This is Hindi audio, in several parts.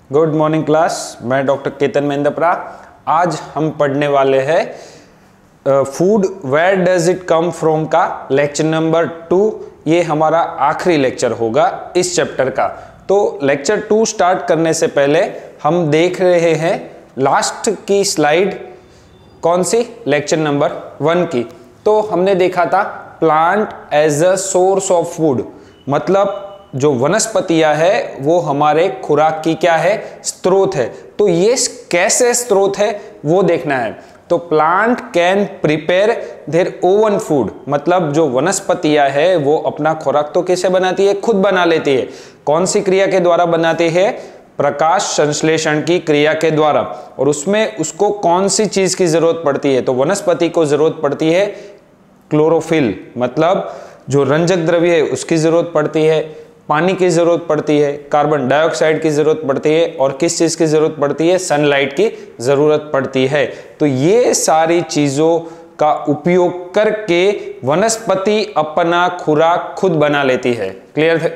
गुड मॉर्निंग क्लास, मैं डॉक्टर केतन मेंदपरा। आज हम पढ़ने वाले हैं food where does it come from का लेक्चर नंबर 2। ये हमारा आखिरी लेक्चर होगा इस चैप्टर का। तो लेक्चर 2 स्टार्ट करने से पहले हम देख रहे हैं लास्ट की स्लाइड कौन सी, लेक्चर नंबर 1 की। तो हमने देखा था plant as a source of food, मतलब जो वनस्पतियां है वो हमारे खुराक की क्या है, स्रोत है। तो ये कैसे स्रोत है वो देखना है। तो plant can prepare their own food, मतलब जो वनस्पतियां है वो अपना खुराक तो कैसे बनाती है, खुद बना लेती है। कौन सी क्रिया के द्वारा बनाती है? प्रकाश संश्लेषण की क्रिया के द्वारा। और उसमें उसको कौन सी चीज की जरूरत पड़ती है? तो वनस्पति को जरूरत पड़ती है क्लोरोफिल, मतलब जो रंजक द्रव्य है उसकी जरूरत पड़ती है, पानी की जरूरत पड़ती है, कार्बन डाइऑक्साइड की जरूरत पड़ती है, और किस चीज की जरूरत पड़ती है? सनलाइट की जरूरत पड़ती है। तो ये सारी चीजों का उपयोग करके वनस्पति अपना खुराक खुद बना लेती है। क्लियर है?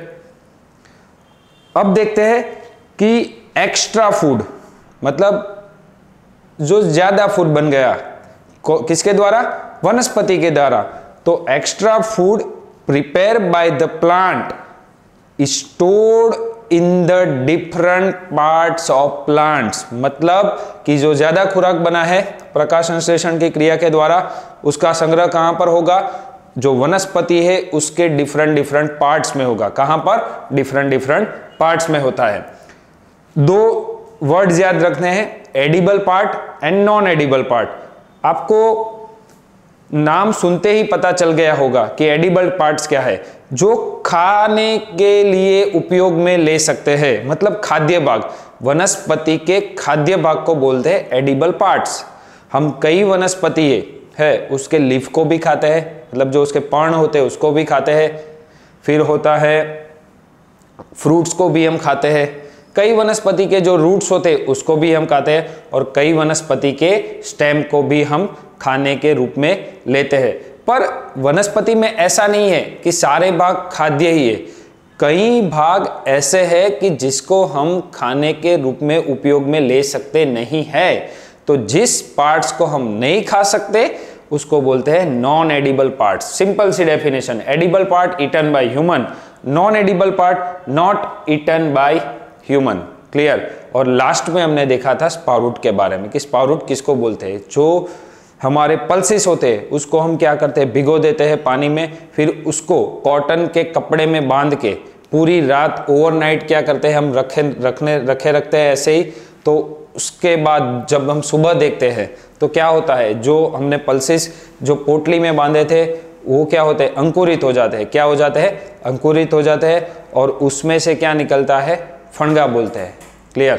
अब देखते हैं कि एक्स्ट्रा फूड, मतलब जो ज्यादा फूड बन गया, किसके द्वारा? वनस्पति के द्वारा। तो extra food prepare by the plant stored in the different parts of plants, मतलब कि जो ज्यादा खुराक बना है प्रकाश संश्लेषण की क्रिया के द्वारा, उसका संग्रह कहां पर होगा? जो वनस्पति है उसके डिफरेंट पार्ट्स में होगा। कहां पर? डिफरेंट पार्ट्स में होता है। दो वर्ड्स याद रखने हैं, edible part and non edible part. आपको नाम सुनते ही पता चल गया होगा कि एडिबल पार्ट्स क्या है। जो खाने के लिए उपयोग में ले सकते हैं, मतलब खाद्य भाग, वनस्पति के खाद्य भाग को बोलते हैं एडिबल पार्ट्स। हम कई वनस्पति है उसके लीफ को भी खाते हैं, मतलब जो उसके पर्ण होते हैं उसको भी खाते हैं। फिर होता है फ्रूट्स को भी हम खाते हैं। कई वनस्पति के जो रूट्स होते हैं उसको भी हम खाते हैं, और कई वनस्पति के स्टेम को भी हम खाने के रूप में लेते हैं। पर वनस्पति में ऐसा नहीं है कि सारे भाग खाद्य ही है। कई भाग ऐसे हैं कि जिसको हम खाने के रूप में उपयोग में ले सकते नहीं है। तो जिस पार्ट्स को हम नहीं खा सकते उसको बोलते हैं नॉन एडिबल पार्ट्स। सिंपल सी definition, edible part eaten by human, non edible part not eaten by human. Clear? और लास्ट में हमने देखा था स्पाउरूट के बारे में कि स्पाउरूट किसको बोलते हैं? जो हमारे पल्सेस होते हैं उसको हम क्या करते हैं, भिगो देते हैं पानी में, फिर उसको कॉटन के कपड़े में बांध के पूरी रात ओवरनाइट क्या करते हैं, हम रखते हैं ऐसे ही। तो उसके बाद जब हम सुबह देखते हैं तो क्या होता है, जो हमने पल्सेस जो पोटली में बांधे थे वो क्या होते हैं, अंकुरित हो जाते हैं। क्या हो जाते हैं? अंकुरित हो जाते हैं, और उसमें से क्या निकलता है? फंगा बोलते हैं। क्लियर?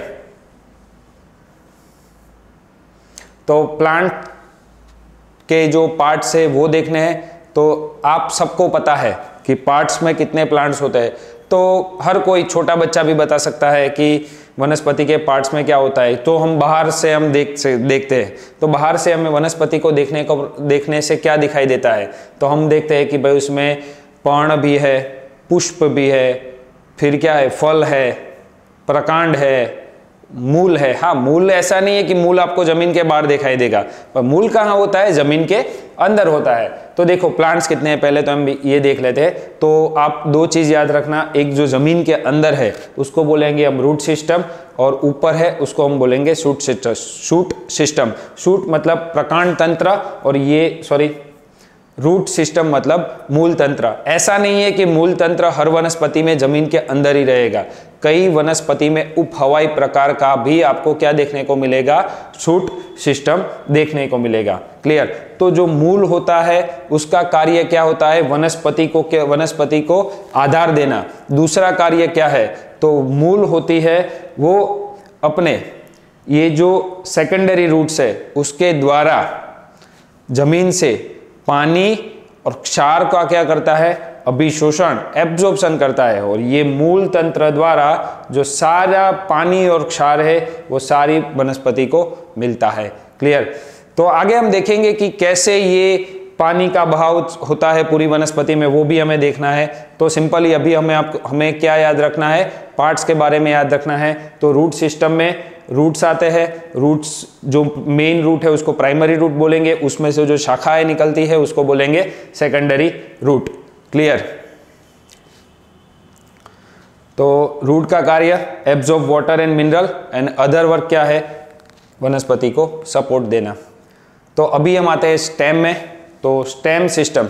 तो प्लांट के जो पार्ट्स है वो देखने हैं। तो आप सबको पता है कि पार्ट्स में कितने प्लांट्स होते हैं। तो हर कोई छोटा बच्चा भी बता सकता है कि वनस्पति के पार्ट्स में क्या होता है। तो हम बाहर से हम देखते हैं, तो बाहर से हमें वनस्पति को देखने से क्या दिखाई देता है? तो हम देखते हैं कि भाई उसमें पर्ण भी है, पुष्प भी है, फिर क्या है, फल है, प्रकांड है, मूल है। हाँ, मूल ऐसा नहीं है कि मूल आपको जमीन के बाहर दिखाई देगा, पर मूल कहाँ होता है? जमीन के अंदर होता है। तो देखो प्लांट्स कितने हैं, पहले तो हम ये देख लेते हैं। तो आप दो चीज याद रखना, एक जो जमीन के अंदर है उसको बोलेंगे हम रूट सिस्टम, और ऊपर है उसको हम बोलेंगे शूट सिस्टम। शूट मतलब प्रकांड तंत्र, और ये रूट सिस्टम मतलब मूल तंत्र। ऐसा नहीं है कि मूल तंत्र हर वनस्पति में जमीन के अंदर ही रहेगा। कई वनस्पति में उप हवाई प्रकार का भी आपको क्या देखने को मिलेगा? शूट सिस्टम देखने को मिलेगा। क्लियर? तो जो मूल होता है उसका कार्य क्या होता है? वनस्पति को आधार देना। दूसरा कार्य क्या है? तो मूल होती है वो अपने ये जो सेकेंडरी रूट्स है उसके द्वारा जमीन से पानी और क्षार का क्या करता है? अभिशोषण, एब्जॉर्प्शन करता है। और ये मूल तंत्र द्वारा जो सारा पानी और क्षार है वो सारी वनस्पति को मिलता है। क्लियर? तो आगे हम देखेंगे कि कैसे ये पानी का बहाव होता है पूरी वनस्पति में, वो भी हमें देखना है। तो सिंपली अभी हमें क्या याद रखना है, पार्ट्स के बारे में याद रखना है। तो रूट सिस्टम में रूट्स आते हैं, रूट्स जो मेन रूट है उसको प्राइमरी रूट बोलेंगे, उसमें से जो शाखाएं निकलती है उसको बोलेंगे सेकेंडरी रूट। क्लियर? तो रूट का कार्य absorb water and mineral and other work क्या है, वनस्पति को सपोर्ट देना। तो अभी हम आते हैं स्टेम में। तो स्टेम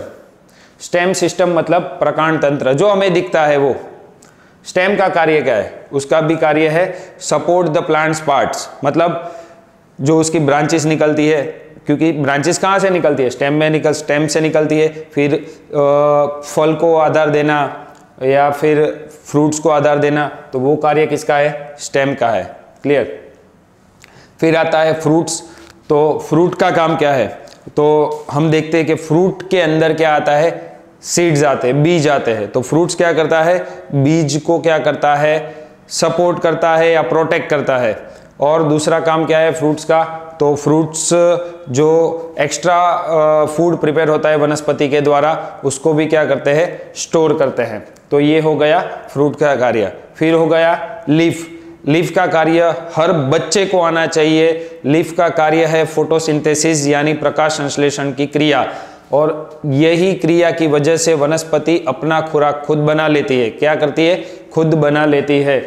सिस्टम मतलब प्रकांड तंत्र जो हमें दिखता है वो। स्टेम का कार्य क्या है, उसका भी कार्य है सपोर्ट द प्लांट्स पार्ट्स, मतलब जो उसकी ब्रांचेस निकलती है, क्योंकि ब्रांचेस कहाँ से निकलती है, स्टेम से निकलती है। फिर फल को आधार देना या फिर फ्रूट्स को आधार देना, तो वो कार्य किसका है, स्टेम का है। क्लियर? फिर आता है फ्रूट्स। तो फ्रूट का काम क्या है, तो हम देखते हैं कि फ्रूट के अंदर क्या आता है, सीड्स आते हैं, बीज आते हैं। तो फ्रूट्स क्या करता है, बीज को क्या करता है, सपोर्ट करता है या प्रोटेक्ट करता है। और दूसरा काम क्या है फ्रूट्स का, तो फ्रूट्स जो एक्स्ट्रा फूड प्रिपेयर होता है वनस्पति के द्वारा, उसको भी क्या करते हैं, स्टोर करते हैं। तो ये हो गया फ्रूट का कार्य। फिर हो गया लीफ का कार्य हर बच्चे को आना चाहिए। लीफ का कार्य है फोटोसिंथेसिस यानी प्रकाश संश्लेषण की क्रिया, और यही क्रिया की वजह से वनस्पति अपना खुराक खुद बना लेती है। क्या करती है, खुद बना लेती है।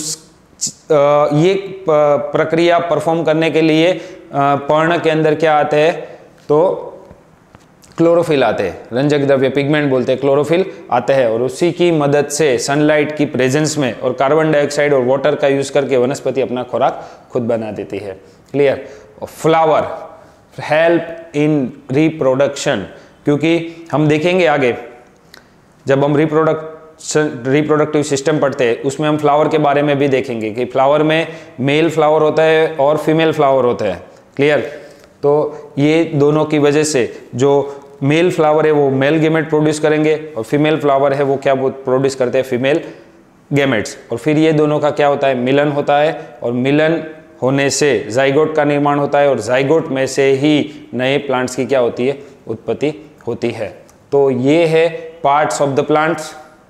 ये प्रक्रिया परफॉर्म करने के लिए पर्ण के अंदर क्या आते हैं, तो क्लोरोफिल आते हैं, रंजक द्रव्य पिगमेंट बोलते हैं, क्लोरोफिल आते हैं। और उसी की मदद से सनलाइट की प्रेजेंस में और कार्बन डाइऑक्साइड और वाटर का यूज करके वनस्पति अपना खुराक खुद बना देती है। Clear? Flower help in reproduction, क्योंकि हम देखेंगे आगे जब हम रिप्रोडक्टिव सिस्टम पढ़ते हैं उसमें हम फ्लावर के बारे में भी देखेंगे कि फ्लावर में मेल फ्लावर होता है और फीमेल फ्लावर होता है। क्लियर? तो ये दोनों की वजह से जो मेल फ्लावर है वो मेल गैमेट प्रोड्यूस करेंगे और फीमेल फ्लावर है वो क्या प्रोड्यूस करते हैं, फीमेल गैमेट्स। और फिर ये दोनों का क्या होता है, मिलन होता है, और मिलन होने से जाइगोट का निर्माण होता है, और जाइगोट में से ही नए प्लांट्स की क्या होती है, उत्पत्ति होती है। तो ये है पार्ट्स ऑफ द प्लांट्स।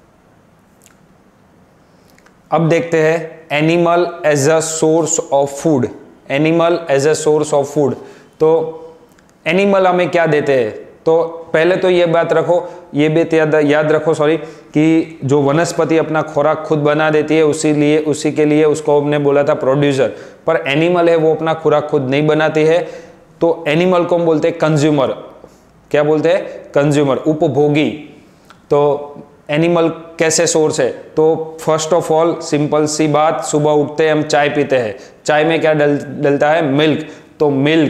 अब देखते हैं animal as a source of food. Animal as a source of food, तो एनिमल हमें क्या देते हैं, तो पहले तो ये बात रखो, ये बात याद रखो कि जो वनस्पति अपना खुराक खुद बना देती है उसी के लिए उसको हमने बोला था प्रोड्यूसर, पर एनिमल है वो अपना खुराक खुद नहीं बनाती है। तो एनिमल को हम बोलते हैं कंज्यूमर। क्या बोलते हैं, कंज्यूमर, उपभोगी। तो एनिमल कैसे सोर्स है, तो फर्स्ट ऑफ ऑल सिंपल सी बात, सुबह उठते हम चाय पीते हैं, चाय में क्या डलता है, मिल्क। तो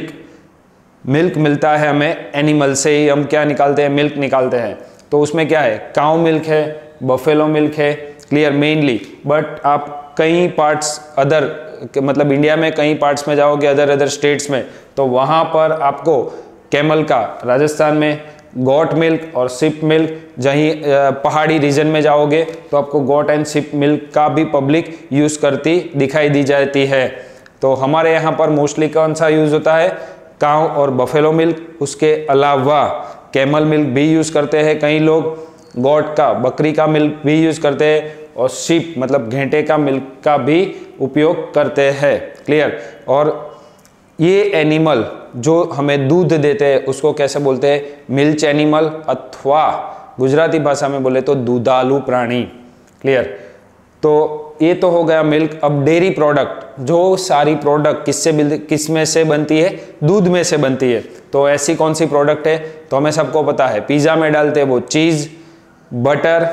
मिल्क मिलता है हमें एनिमल से ही, हम क्या निकालते हैं, मिल्क निकालते हैं। तो उसमें क्या है, काउ मिल्क है, बफेलो मिल्क है। क्लियर? मेनली, बट आप कई पार्ट्स मतलब इंडिया में कई पार्ट्स में जाओगे, अदर स्टेट्स में, तो वहाँ पर आपको कैमल का, राजस्थान में गोट मिल्क और सिप मिल्क, जहीं पहाड़ी रीजन में जाओगे तो आपको गोट एंड सिप मिल्क का भी पब्लिक यूज़ करती दिखाई दी जाती है। तो हमारे यहाँ पर मोस्टली कौन सा यूज़ होता है, काउ और बफेलो मिल्क। उसके अलावा कैमल मिल्क भी यूज़ करते हैं कई लोग, गोट का, बकरी का मिल्क भी यूज़ करते हैं, और शीप मतलब घेंटे का मिल्क का भी उपयोग करते हैं। क्लियर? और ये एनिमल जो हमें दूध देते हैं उसको कैसे बोलते हैं, मिल्च एनिमल, अथवा गुजराती भाषा में बोले तो दूधालू प्राणी। क्लियर? तो ये तो हो गया मिल्क। अब डेयरी प्रोडक्ट, जो सारी प्रोडक्ट किस में से बनती है, दूध में से बनती है। तो ऐसी कौन सी प्रोडक्ट है, तो हमें सबको पता है, पिज्ज़ा में डालते हैं वो cheese, butter,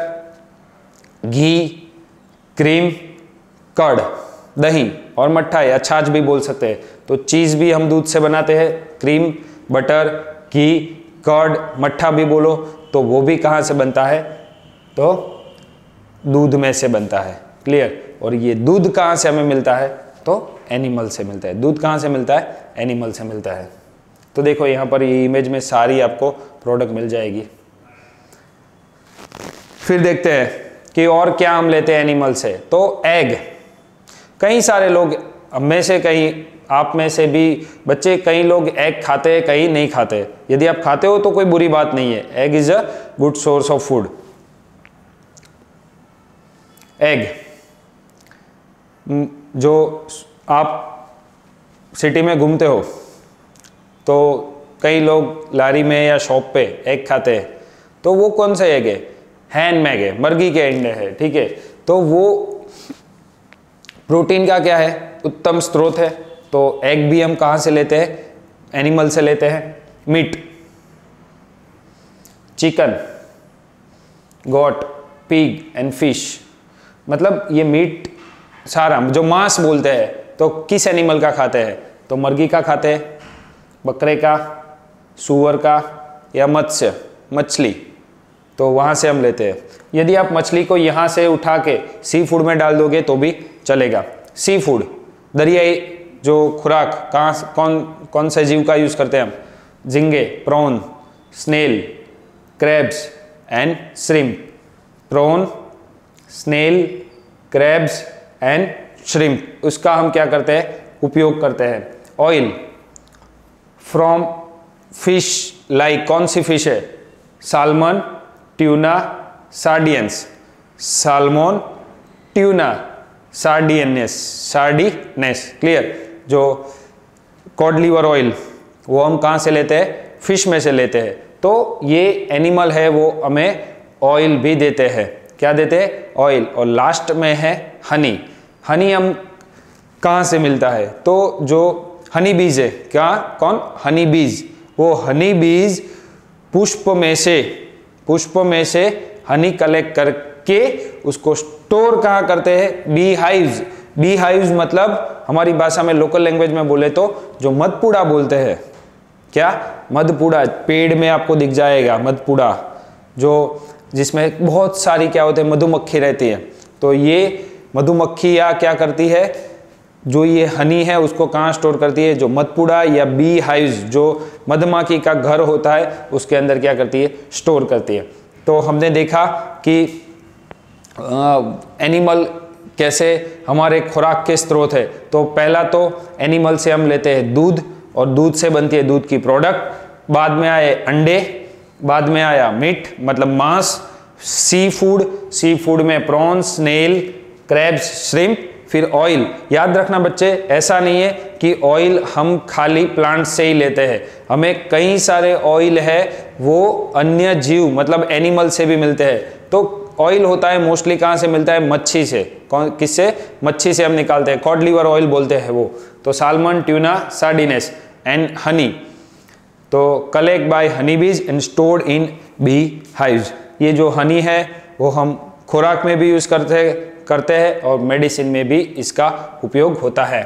ghee, cream, curd, दही और मट्ठा या छाछ भी बोल सकते हैं। तो चीज़ भी हम दूध से बनाते हैं, क्रीम, बटर, घी, कर्ड, मट्ठा भी बोलो, तो वो भी कहाँ से बनता है, तो दूध में से बनता है। क्लियर? और ये दूध कहाँ से हमें मिलता है, तो एनिमल से मिलता है। दूध कहाँ से मिलता है, एनिमल से मिलता है। तो देखो यहाँ पर ये इमेज में सारी आपको प्रोडक्ट मिल जाएगी। फिर देखते हैं कि और क्या हम लेते हैं एनिमल से, तो एग। कई सारे लोग, में से कई आप में से भी बच्चे, कई लोग एग खाते हैं, कई नहीं खाते। यदि आप खाते हो तो कोई बुरी बात नहीं है, egg is a good source of food. Egg, जो आप सिटी में घूमते हो तो कई लोग लारी में या शॉप पे एग खाते हैं, तो वो कौन सा एग है? हैन मैग है, मुर्गी के अंडे है, ठीक है। तो वो प्रोटीन का क्या है? उत्तम स्रोत है। तो एग भी हम कहाँ से लेते हैं? एनिमल से लेते हैं। Meat, chicken, goat, pig and fish, मतलब ये मीट सारा जो मांस बोलते हैं, तो किस एनिमल का खाते हैं? तो मुर्गी का खाते हैं, बकरे का, सूअर का, या मत्स्य, मछली, तो वहाँ से हम लेते हैं। यदि आप मछली को यहाँ से उठा के सी फूड में डाल दोगे तो भी चलेगा। सी फूड, दरियाई जो खुराक, कौन से जीव का यूज़ करते हैं हम? झींगे, prawn, snail, crabs and shrimp. Prawn, snail, crabs and shrimp, उसका हम क्या करते हैं? उपयोग करते हैं। ऑयल फ्रॉम फिश, लाइक कौन सी फिश है? Salmon, tuna, sardines. Salmon, tuna, sardines, clear. जो कॉड लिवर ऑयल, वो हम कहाँ से लेते हैं? फिश में से लेते हैं। तो ये एनिमल है, वो हमें ऑयल भी देते हैं। क्या देते हैं? ऑयल। और लास्ट में है हनी। हनी हम कहाँ से मिलता है? तो जो हनी बीज है, क्या? कौन? हनी बीज। वो हनी बीज पुष्प में से हनी कलेक्ट करके उसको स्टोर कहाँ करते हैं? Bee hives. बी हाइव्स मतलब हमारी भाषा में, लोकल लैंग्वेज में बोले तो जो मधपुड़ा बोलते हैं। क्या? मधपुड़ा। पेड़ में आपको दिख जाएगा मधपुड़ा, जो जिसमें बहुत सारी क्या होते हैं? मधुमक्खी रहती है। तो ये मधुमक्खी या क्या करती है? जो ये हनी है उसको कहाँ स्टोर करती है? जो मधपुड़ा या बी हाइव्स, जो मधुमक्खी का घर होता है, उसके अंदर क्या करती है? स्टोर करती है। तो हमने देखा कि एनिमल कैसे हमारे खुराक के स्रोत है। तो पहला तो एनिमल से हम लेते हैं दूध, और दूध से बनती है दूध की प्रोडक्ट। बाद में आए अंडे, बाद में आया मीट मतलब मांस, सी फूड में प्रॉन्स, स्नेल, क्रैब्स, श्रिम्प, फिर ऑयल। याद रखना बच्चे, ऐसा नहीं है कि ऑयल हम खाली प्लांट से ही लेते हैं, हमें कई सारे ऑयल है वो अन्य जीव मतलब एनिमल से भी मिलते हैं। तो ऑयल होता है मोस्टली कहाँ से मिलता है? मच्छी से। किससे? मच्छी से हम निकालते हैं, कॉड लिवर ऑयल बोलते हैं वो। तो salmon, tuna, sardines and honey, तो collect by honey bees and stored in bee hives. ये जो हनी है वो हम खुराक में भी यूज करते हैं और मेडिसिन में भी इसका उपयोग होता है।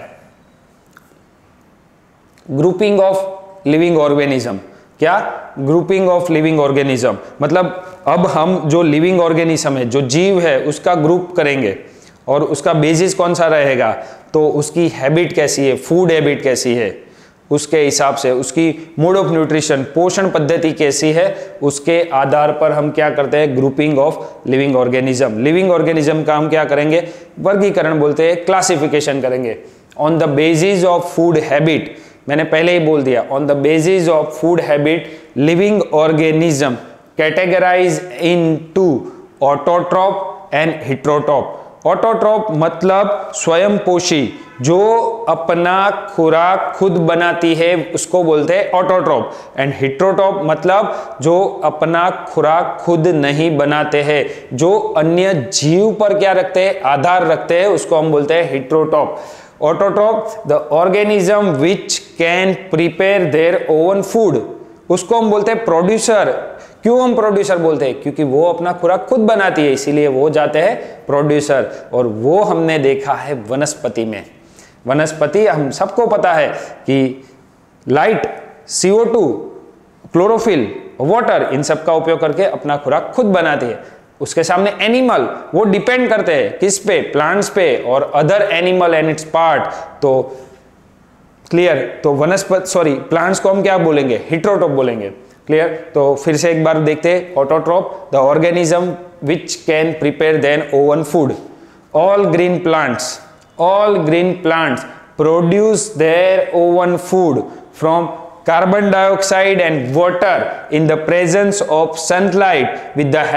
Grouping of living organism. क्या? ग्रुपिंग ऑफ लिविंग ऑर्गेनिज्म मतलब अब हम जो लिविंग ऑर्गेनिज्म है, जो जीव है, उसका ग्रुप करेंगे और उसका बेसिस कौन सा रहेगा? तो उसकी हैबिट कैसी है, फूड हैबिट कैसी है, उसके हिसाब से उसकी मोड ऑफ न्यूट्रिशन, पोषण पद्धति कैसी है, उसके आधार पर हम क्या करते हैं? Grouping of living organism. Living organism का हम क्या करेंगे? वर्गीकरण बोलते हैं, क्लासिफिकेशन करेंगे। On the basis of food habit, मैंने पहले ही बोल दिया, on the basis of food habit living organism categorize into autotroph and heterotroph. Autotroph मतलब स्वयंपोषी, जो अपना खुराक खुद बनाती है उसको बोलते हैं ऑटोट्रॉप। एंड हेटेरोट्रॉप मतलब जो अपना खुराक खुद नहीं बनाते हैं, जो अन्य जीव पर क्या रखते हैं? आधार रखते हैं, उसको हम बोलते हैं heterotroph. Autotroph the organism which can prepare their own food, उसको हम बोलते हैं प्रोड्यूसर। क्यों हम प्रोड्यूसर बोलते हैं? क्योंकि वो अपना खुराक खुद बनाती है, इसीलिए वो जाते हैं प्रोड्यूसर। और वो हमने देखा है वनस्पति में। वनस्पति हम सबको पता है कि लाइट, CO2, क्लोरोफिल, वाटर, इन सब का उपयोग करके अपना खुराक खुद बनाती है। उसके सामने एनिमल, वो डिपेंड करते हैं किस पे? प्लांट्स पे और other animal and its part. तो क्लियर? तो प्लांट्स को हम क्या बोलेंगे? हेटेरोट्रॉप बोलेंगे। क्लियर? तो फिर से एक बार देखते हैं। Autotroph the organism which can prepare their own food. All green plants produce their own food from carbon dioxide and water in the presence of sunlight with the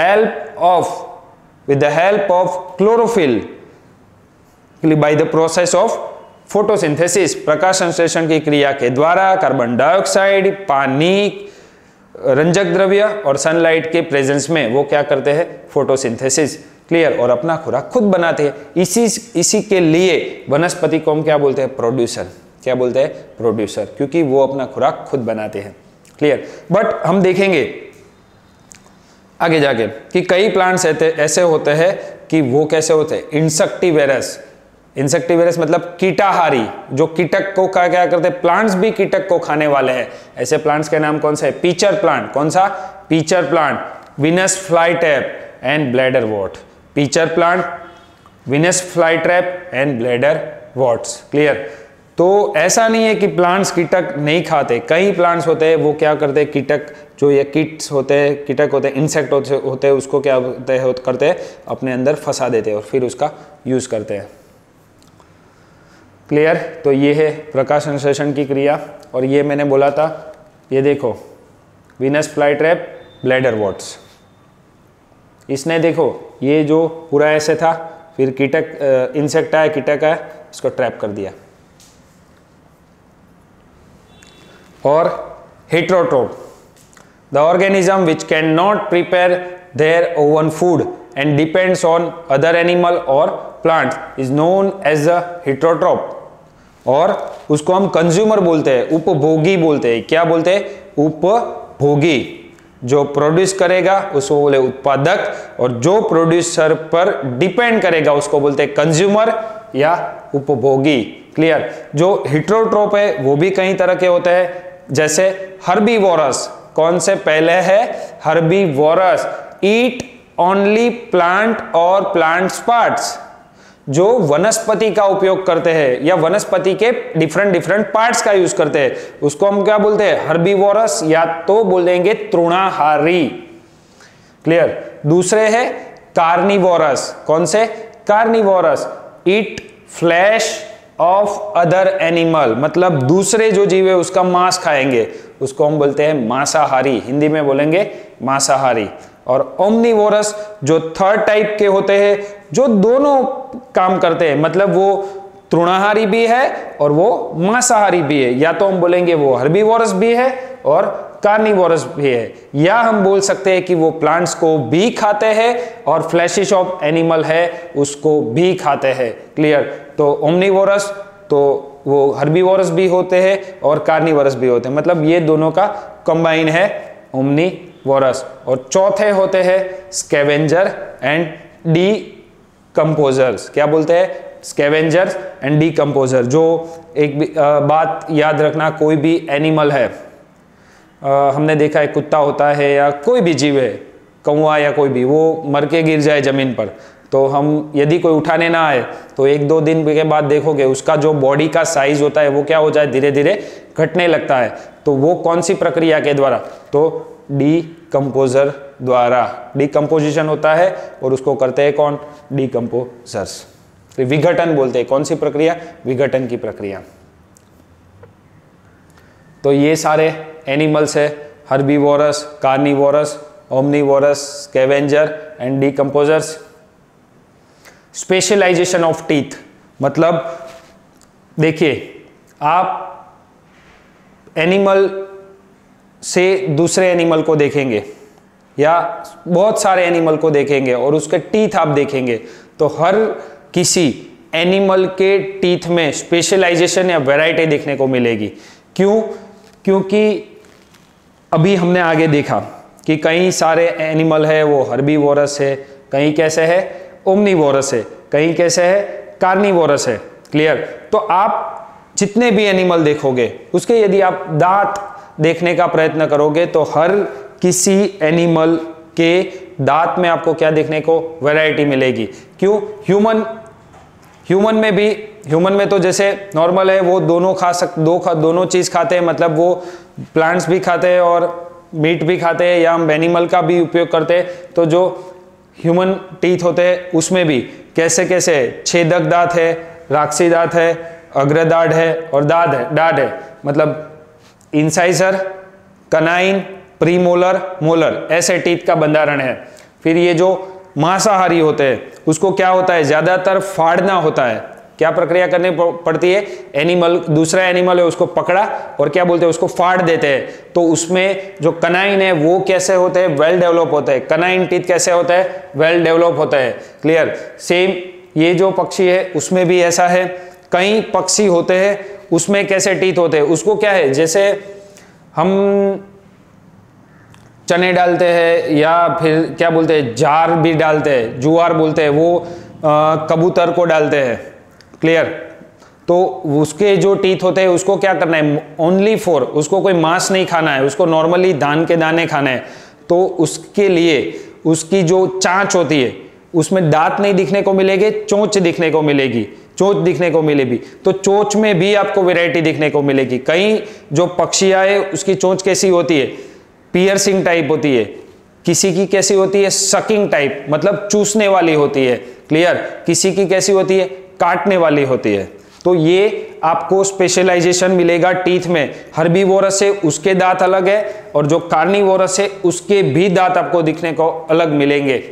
help of chlorophyll by the process of photosynthesis, प्रकाश संश्लेषण की क्रिया के द्वारा कार्बन डाइऑक्साइड, पानी, रंजक द्रव्य और सनलाइट के प्रेजेंस में वो क्या करते हैं, फोटोसिंथेसिस, क्लियर, और अपना खुराक खुद बनाते हैं। इसी के लिए वनस्पति को हम क्या बोलते हैं, प्रोड्यूसर। क्या बोलते हैं, प्रोड्यूसर, क्योंकि वो अपना खुराक खुद बनाते हैं, क्लियर। बट हम देखेंगे आगे जाके कि कई प्लांट्स ऐसे होते हैं कि वो कैसे होते हैं, इंसेक्टिवेरस। इंसेक्टिवेरस मतलब कीटाहारी, जो कीटक को क्या करते हैं, प्लांट्स भी कीटक को खाने वाले हैं। ऐसे प्लांट्स के नाम कौन से है, पीचर प्लांट। कौन सा, pitcher plant, Venus fly trap and bladderwort. Pitcher plant, Venus fly trap and bladderworts, clear. तो ऐसा नहीं है कि प्लांट्स कीटक नहीं खाते, कई प्लांट्स होते हैं वो क्या करते हैं, कीटक जो ये कीट्स होते हैं, कीटक होते हैं, इंसेक्ट होते हैं, उसको क्या करते हैं, अपने अंदर फंसा देते हैं और फिर उसका यूज करते हैं, क्लियर। तो ये है प्रकाश संश्लेषण की क्रिया। और ये मैंने बोला था, ये देखो Venus fly trap, bladderworts. इसने देखो ये जो पूरा ऐसे था, फिर कीटक, इंसेक्ट आया, कीटक आया, इसको ट्रैप कर दिया। और heterotroph, the organism which can not prepare their own food and depends on other animal और plant is known as a heterotroph. और उसको हम कंज्यूमर बोलते हैं, उपभोगी बोलते हैं। क्या बोलते हैं, उपभोगी। जो प्रोड्यूस करेगा उसको बोले उत्पादक, और जो प्रोड्यूसर पर डिपेंड करेगा उसको बोलते हैं कंज्यूमर या उपभोगी, क्लियर। जो हेट्रोट्रोप है वो भी कई तरह के होते हैं, जैसे हर्बीवोरस। कौन से पहले है, हर्बीवोरस, ईट ओनली प्लांट और प्लांट्स पार्ट्स, जो वनस्पति का उपयोग करते हैं या वनस्पति के डिफरेंट पार्ट्स का यूज करते हैं, उसको हम क्या बोलते हैं, हर्बीवोरस, या तो बोलेंगे तृणाहारी, क्लियर। दूसरे है कार्निवोरस। कौन से, carnivorous, eat flesh of other animal, मतलब दूसरे जो जीव है उसका मांस खाएंगे, उसको हम बोलते हैं मांसाहारी, हिंदी में बोलेंगे मांसाहारी। और ओमनिवोरस जो थर्ड टाइप के होते हैं, जो दोनों काम करते हैं, मतलब वो तृणाहारी भी है और वो मांसाहारी भी है। या तो हम बोलेंगे वो हर्बीवोरस भी है और कार्निवोरस भी है, या हम बोल सकते हैं कि वो प्लांट्स को भी खाते हैं और फ्लैशिश ऑफ एनिमल है उसको भी खाते हैं, क्लियर। तो ओमनिवोरस तो वो हर्बीवोरस भी होते हैं और कार्निवोरस भी होते हैं, मतलब ये दोनों का कंबाइन है ओमनिवोरस। और चौथे होते हैं स्कैवेंजर एंड डीकंपोजर्स। क्या बोलते हैं, स्कैवेंजर्स एंड डीकंपोजर। जो एक बात याद रखना, कोई भी एनिमल है, हमने देखा है कुत्ता होता है या कोई भी जीव है, कौवा या कोई भी, वो मर के गिर जाए जमीन पर, तो हम यदि कोई उठाने ना आए तो 1-2 दिन के बाद देखोगे उसका जो बॉडी का साइज होता है वो क्या हो जाए, धीरे धीरे घटने लगता है। तो वो कौन सी प्रक्रिया के द्वारा, तो डीकंपोजर द्वारा, डीकंपोजिशन होता है और उसको करते हैं कौन, डीकंपोजर्स। विघटन बोलते हैं, कौन सी प्रक्रिया, विघटन की प्रक्रिया। तो ये सारे एनिमल्स है, herbivorous, carnivorous, omnivorous, scavenger and decomposers. Specialization of teeth, मतलब देखिए आप एनिमल से दूसरे एनिमल को देखेंगे या बहुत सारे एनिमल को देखेंगे और उसके टीथ आप देखेंगे, तो हर किसी एनिमल के टीथ में स्पेशलाइजेशन या वैरायटी देखने को मिलेगी। क्यों, क्योंकि अभी हमने आगे देखा कि कई सारे एनिमल है वो हर्बीवोरस है, कहीं कैसे है ओमनिवोरस है, कहीं कैसे है कार्निवोरस है, क्लियर। तो आप जितने भी एनिमल देखोगे उसके यदि आप दांत देखने का प्रयत्न करोगे तो हर किसी एनिमल के दांत में आपको क्या देखने को, वैरायटी मिलेगी। क्यों, ह्यूमन में तो जैसे नॉर्मल है वो दोनों दोनों चीज खाते हैं, मतलब वो प्लांट्स भी खाते हैं और मीट भी खाते हैं, या हम एनिमल का भी उपयोग करते हैं। तो जो ह्यूमन टीथ होते हैं उसमें भी कैसे कैसे छेदक दांत है, राक्षसी दांत है, अग्रदाढ़ है और दाढ़ है, मतलब इंसाइजर, कनाइन, प्रीमोलर, मोलर, ऐसे टीथ का बंधारण है। फिर ये जो मांसाहारी होते हैं उसको क्या होता है, ज्यादातर फाड़ना होता है। क्या प्रक्रिया करनी पड़ती है, एनिमल, दूसरा एनिमल है उसको पकड़ा और क्या बोलते हैं, उसको फाड़ देते हैं। तो उसमें जो कनाइन है वो कैसे होते हैं, वेल डेवलप होते हैं। कनाइन टीथ कैसे होता है, वेल डेवलप होता है। क्लियर। सेम ये जो पक्षी है उसमें भी ऐसा है। कई पक्षी होते हैं उसमें कैसे टीथ होते हैं, उसको क्या है, जैसे हम चने डालते हैं या फिर क्या बोलते हैं, जार भी डालते हैं, जुआर बोलते हैं, वो कबूतर को डालते हैं। क्लियर। तो उसके जो टीथ होते हैं उसको क्या करना है, ओनली फॉर, उसको कोई मांस नहीं खाना है, उसको नॉर्मली धान के दाने खाने हैं। तो उसके लिए उसकी जो चांच होती है उसमें दांत नहीं दिखने को मिलेगी, चोंच दिखने को मिलेगी, चोंच दिखने को मिलेगी। तो चोंच में भी आपको वैरायटी दिखने को मिलेगी। कई जो पक्षियां है उसकी चोंच कैसी होती है, पियर्सिंग टाइप होती है। किसी की कैसी होती है, सकिंग टाइप, मतलब चूसने वाली होती है। क्लियर। किसी की कैसी होती है, काटने वाली होती है। तो ये आपको स्पेशलाइजेशन मिलेगा टीथ में। हर्बीवोरस है उसके दांत अलग है और जो कार्निवोरस है उसके भी दांत आपको दिखने को अलग मिलेंगे।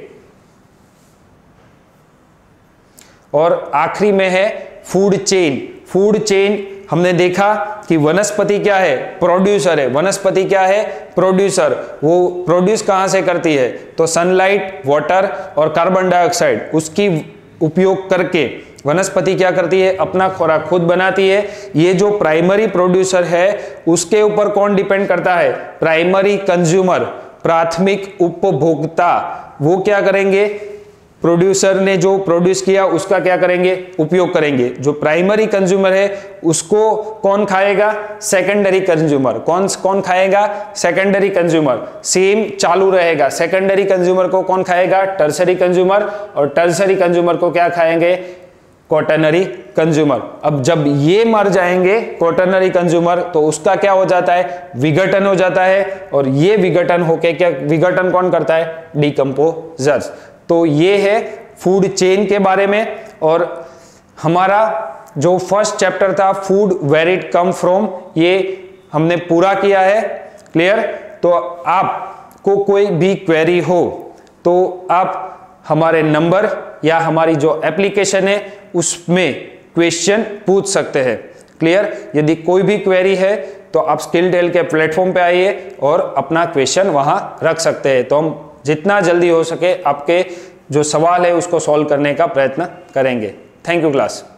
और आखिरी में है फूड चेन। फूड चेन हमने देखा कि वनस्पति क्या है, प्रोड्यूसर है। वनस्पति क्या है, प्रोड्यूसर। वो प्रोड्यूस कहां से करती है, तो सनलाइट, वाटर और कार्बन डाइऑक्साइड, उसकी उपयोग करके वनस्पति क्या करती है, अपना खुराक खुद बनाती है। ये जो प्राइमरी प्रोड्यूसर है उसके ऊपर कौन डिपेंड करता है, प्राइमरी कंज्यूमर, प्राथमिक उपभोक्ता। वो क्या करेंगे, प्रोड्यूसर ने जो प्रोड्यूस किया उसका क्या करेंगे, उपयोग करेंगे। जो प्राइमरी कंज्यूमर है उसको कौन खाएगा, सेकेंडरी कंज्यूमर। कौन खाएगा, सेकेंडरी कंज्यूमर। सेम चालू रहेगा। सेकेंडरी कंज्यूमर को कौन खाएगा, टर्सरी कंज्यूमर, और टर्सरी कंज्यूमर को क्या खाएंगे, क्वाटरनरी कंज्यूमर। अब जब ये मर जाएंगे क्वाटरनरी कंज्यूमर तो उसका क्या हो जाता है, विघटन हो जाता है। और ये विघटन होके क्या, विघटन कौन करता है, डिकम्पोजर्स। तो ये है फूड चेन के बारे में। और हमारा जो फर्स्ट चैप्टर था food where it come from, ये हमने पूरा किया है। क्लियर। तो आपको कोई भी क्वेरी हो तो आप हमारे नंबर या हमारी जो एप्लीकेशन है उसमें क्वेश्चन पूछ सकते हैं। क्लियर। यदि कोई भी क्वेरी है तो आप स्किलटेल के प्लेटफॉर्म पे आइए और अपना क्वेश्चन वहां रख सकते हैं। तो हम जितना जल्दी हो सके आपके जो सवाल है उसको सॉल्व करने का प्रयत्न करेंगे। Thank you class.